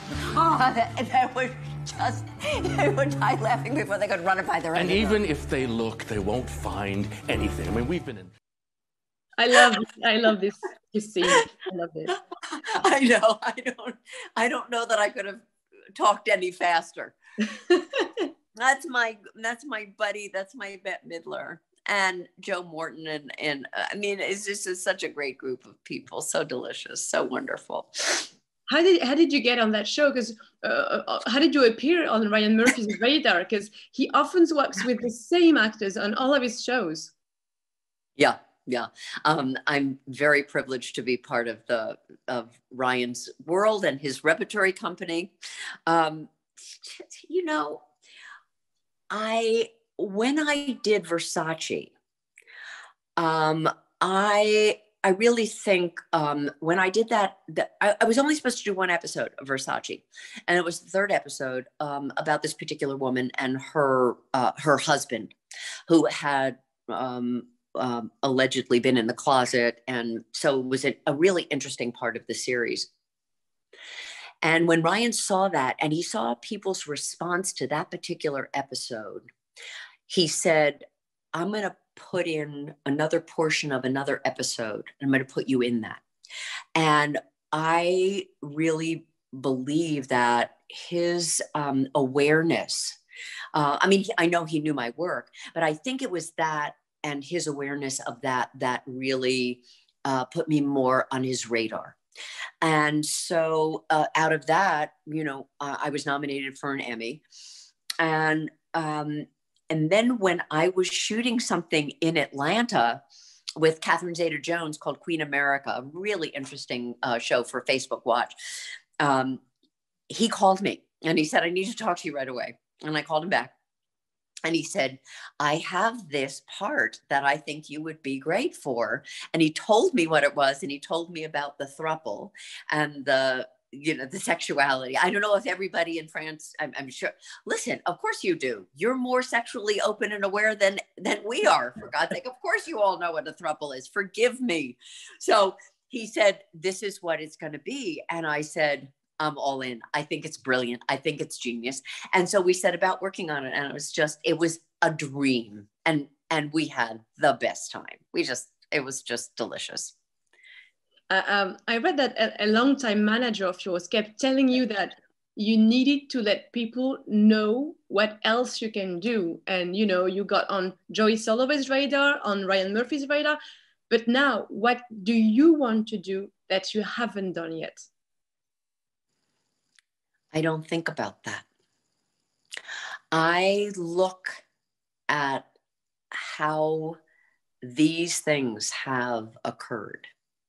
[SPEAKER 5] They would die laughing before they could run it by their
[SPEAKER 8] And even if they look, they won't find anything. I mean, we've been in...
[SPEAKER 1] I love this scene. I love it.
[SPEAKER 2] I know. I don't know that I could have talked any faster. That's my buddy. That's my Bette Midler. And Joe Morton, and I mean, it's just such a great group of people. So delicious, so wonderful.
[SPEAKER 1] How did you get on that show? Because how did you appear on Ryan Murphy's radar? Because he often works with the same actors on all of his shows.
[SPEAKER 2] Yeah. I'm very privileged to be part of Ryan's world and his repertory company. When I did Versace, I really think when I did that I was only supposed to do one episode of Versace, and it was the third episode about this particular woman and her husband, who had allegedly been in the closet, and so it was a really interesting part of the series. And when Ryan saw that, and he saw people's response to that particular episode, he said, I'm going to put in another portion of another episode, and I'm going to put you in that. And I really believe that his awareness, I know he knew my work, but I think it was that and his awareness of that really put me more on his radar. And so out of that, I was nominated for an Emmy. And And then when I was shooting something in Atlanta with Catherine Zeta-Jones called Queen America, a really interesting show for Facebook Watch, he called me and he said, I need to talk to you right away. And I called him back. And he said, I have this part that I think you would be great for. And he told me what it was. And he told me about the throuple and the sexuality. I don't know if everybody in France, I'm sure. Listen, of course you do. You're more sexually open and aware than we are, for God's sake. Of course you all know what a throuple is. Forgive me. So he said, this is what it's going to be. And I said, I'm all in. I think it's brilliant. I think it's genius. And so we set about working on it. And it was a dream. And we had the best time. It was just delicious.
[SPEAKER 1] I read that a longtime manager of yours kept telling you that you needed to let people know what else you can do. And, you got on Joey Solovey's radar, on Ryan Murphy's radar. But now, what do you want to do that you haven't done yet?
[SPEAKER 2] I don't think about that. I look at how these things have occurred.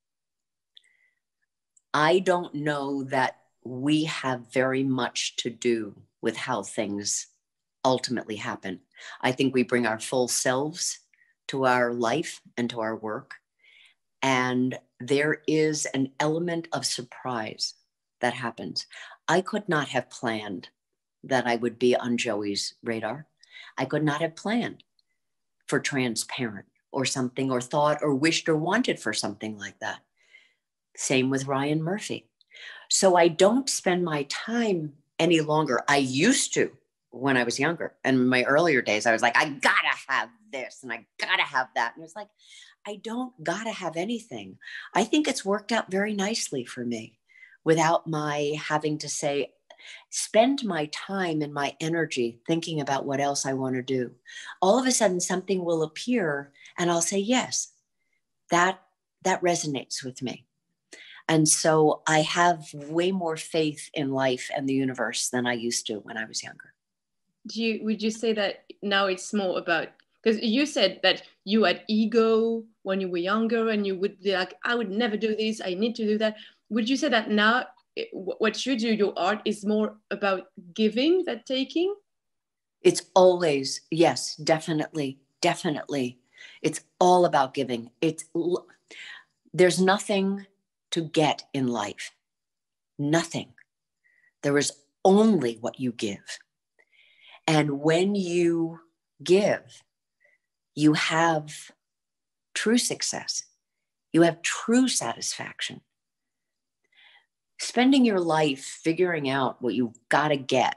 [SPEAKER 2] I don't know that we have very much to do with how things ultimately happen. I think we bring our full selves to our life and to our work. And there is an element of surprise that happens. I could not have planned that I would be on Joey's radar. I could not have planned for Transparent or something, or thought or wished or wanted for something like that. Same with Ryan Murphy. So I don't spend my time any longer. I used to when I was younger. And in my earlier days, I was like, I gotta have this and I gotta have that. And it was like, I don't gotta have anything. I think it's worked out very nicely for me without my having to spend my time and my energy thinking about what else I want to do. All of a sudden, something will appear and I'll say, yes, that resonates with me. And so I have way more faith in life and the universe than I used to when I was younger.
[SPEAKER 1] Would you say that now it's more about, because you said that you had ego when you were younger and you would be like, I would never do this, I need to do that. Would you say that now what you do, your art, is more about giving than taking?
[SPEAKER 2] It's always, yes, definitely. It's all about giving. There's nothing to get in life. Nothing. There is only what you give. And when you give, you have true success. You have true satisfaction. Spending your life figuring out what you got to get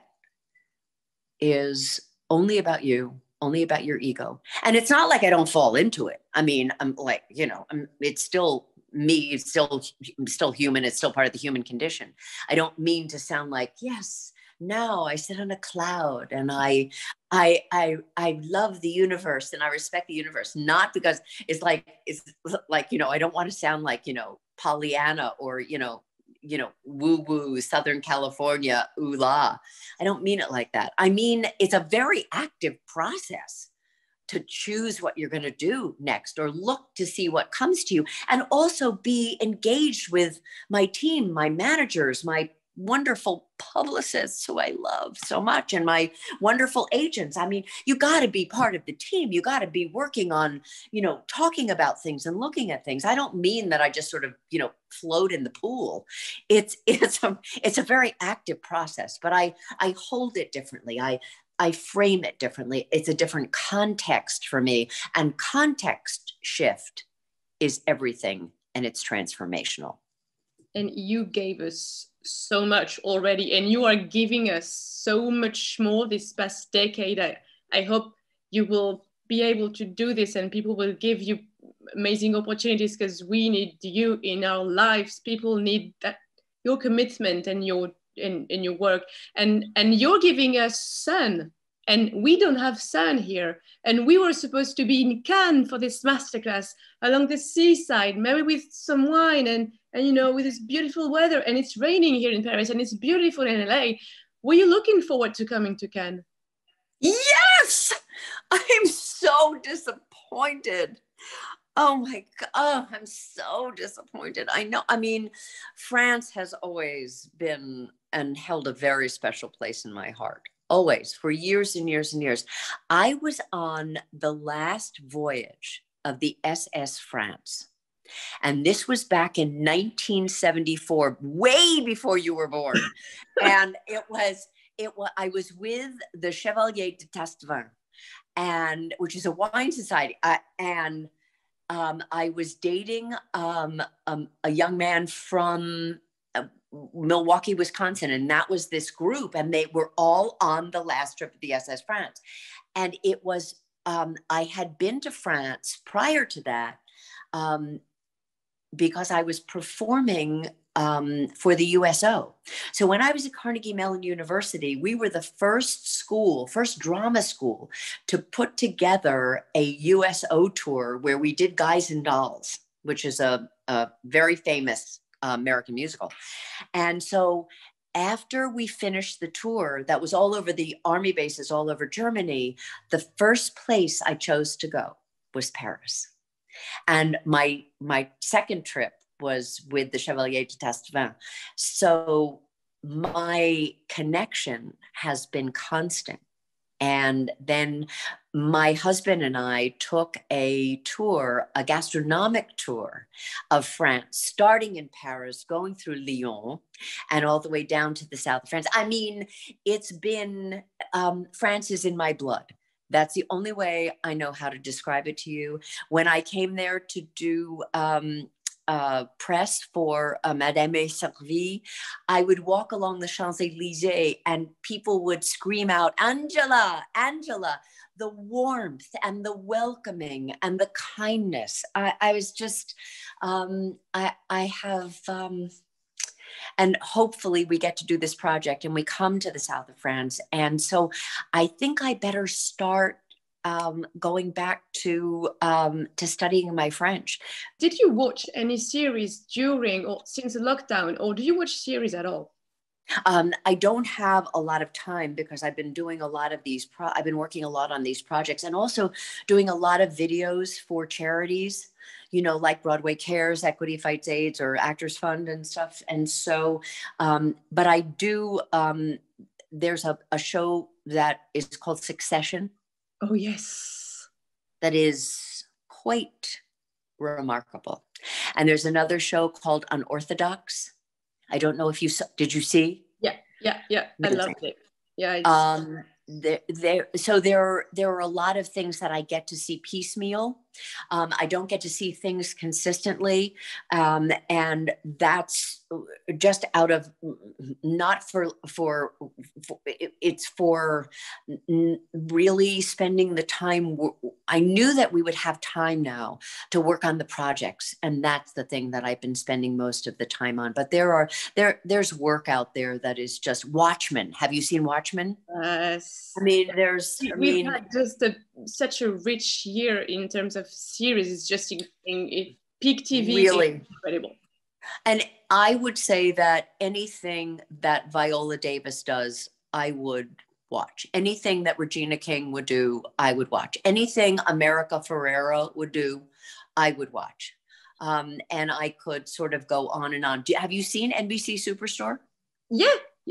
[SPEAKER 2] is only about you, only about your ego. And it's not like I don't fall into it. I mean, I'm like, it's still me, I'm still human. It's still part of the human condition. I don't mean to sound like, yes, now I sit on a cloud and I love the universe and I respect the universe. Not because it's like, I don't want to sound like, Pollyanna or, woo-woo, Southern California, ooh la. I don't mean it like that. I mean, it's a very active process to choose what you're going to do next or look to see what comes to you, and also be engaged with my team, my managers, my wonderful publicists who I love so much, and my wonderful agents. I mean, you got to be part of the team. You got to be working on, talking about things and looking at things. I don't mean that I just sort of, float in the pool. It's a very active process, but I hold it differently. I frame it differently. It's a different context for me, and context shift is everything, and it's transformational.
[SPEAKER 1] And you gave us so much already, and you are giving us so much more this past decade. I hope you will be able to do this, and people will give you amazing opportunities, because we need you in our lives. People need that, your commitment and your work, and you're giving us sun, and we don't have sun here. And we were supposed to be in Cannes for this masterclass along the seaside, maybe with some wine and with this beautiful weather, and it's raining here in Paris and it's beautiful in LA. Were you looking forward to coming to Cannes?
[SPEAKER 2] Yes, I'm so disappointed. Oh my God, oh, I'm so disappointed. I know, I mean, France has always been and held a very special place in my heart, always, for years and years and years. I was on the last voyage of the SS France. And this was back in 1974, way before you were born. And I was with the Chevalier de Tastevin, which is a wine society. I was dating a young man from Milwaukee, Wisconsin, and that was this group, and they were all on the last trip of the SS France. And it was, I had been to France prior to that because I was performing for the USO. So when I was at Carnegie Mellon University, we were the first drama school to put together a USO tour where we did Guys and Dolls, which is a very famous American musical. And so after we finished the tour, that was all over the army bases all over Germany, the first place I chose to go was Paris. And my second trip was with the Chevalier de Tastevin. So my connection has been constant. And then my husband and I took a tour, a gastronomic tour of France, starting in Paris, going through Lyon, and all the way down to the south of France. I mean, it's been, France is in my blood. That's the only way I know how to describe it to you. When I came there to do press for Madame est servie, I would walk along the Champs-Élysées and people would scream out, Angela, Angela, the warmth and the welcoming and the kindness. I was just, I have, and hopefully we get to do this project and we come to the south of France. And so I think I better start going back to studying my French.
[SPEAKER 1] Did you watch any series during or since the lockdown, or do you watch series at all?
[SPEAKER 2] I don't have a lot of time because I've been doing a lot of these, I've been working a lot on these projects and also doing a lot of videos for charities, you know, like Broadway Cares, Equity Fights AIDS, or Actors Fund and stuff. And so, but I do, there's a show that is called Succession.
[SPEAKER 1] Oh, yes.
[SPEAKER 2] That is quite remarkable. And there's another show called Unorthodox. I don't know if you did you see?
[SPEAKER 1] Yeah. I loved it. Yeah.
[SPEAKER 2] So there are a lot of things that I get to see piecemeal. I don't get to see things consistently. And that's just out of, not for it's for really spending the time. I knew that we would have time now to work on the projects. And that's the thing that I've been spending most of the time on. But there's work out there that is just Watchmen. Have you seen Watchmen?
[SPEAKER 1] Yes.
[SPEAKER 2] I mean,
[SPEAKER 1] we've had just such a rich year in terms of series. It's just in peak TV.
[SPEAKER 2] Really
[SPEAKER 1] incredible.
[SPEAKER 2] And I would say that anything that Viola Davis does, I would watch. Anything that Regina King would do, I would watch. Anything America Ferrera would do, I would watch. And I could sort of go on and on. Have you seen NBC Superstore?
[SPEAKER 1] Yeah.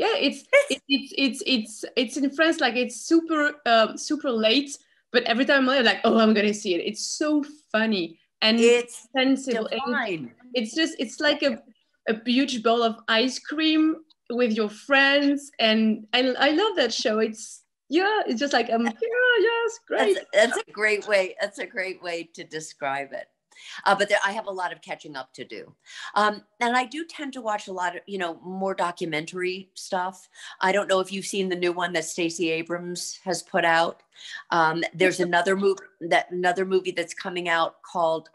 [SPEAKER 1] It's in France. Like it's super late, but every time I'm like, oh, I'm gonna see it. It's so funny and
[SPEAKER 2] it's
[SPEAKER 1] sensible.
[SPEAKER 2] Divine.
[SPEAKER 1] It's like a huge bowl of ice cream with your friends, and I love that show. It's just like yes, great.
[SPEAKER 2] That's a great way. That's a great way to describe it. But I have a lot of catching up to do. And I do tend to watch a lot of, more documentary stuff. I don't know if you've seen the new one that Stacey Abrams has put out. There's another movie that's coming out called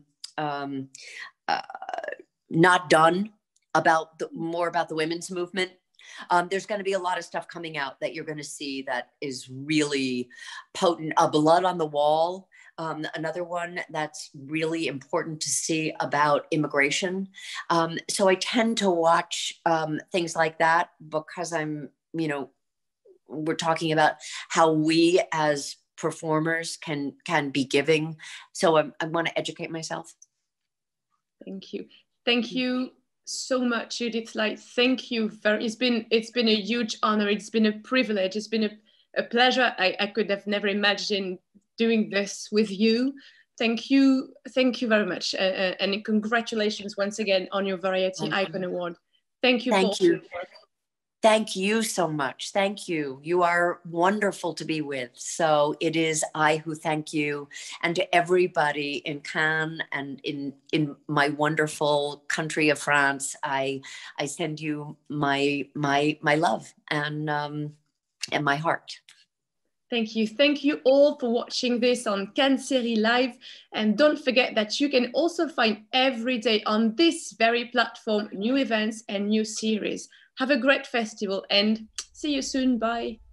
[SPEAKER 2] Not Done, more about the women's movement. There's going to be a lot of stuff coming out that you're going to see that is really potent. Blood on the Wall. Another one that's really important to see about immigration. So I tend to watch things like that because we're talking about how we as performers can be giving. So I want to educate myself.
[SPEAKER 1] Thank you. Thank you so much, Judith. Like, thank you it's been a huge honor. It's been a privilege. It's been a pleasure. I could have never imagined doing this with you. Thank you very much, and congratulations once again on your Variety Icon Award. Thank you.
[SPEAKER 2] Thank you. Thank you so much. Thank you. You are wonderful to be with. So it is I who thank you, and to everybody in Cannes and in my wonderful country of France. I send you my love and my heart.
[SPEAKER 1] Thank you. Thank you all for watching this on Cannes Série Live. And don't forget that you can also find every day on this very platform new events and new series. Have a great festival and see you soon. Bye.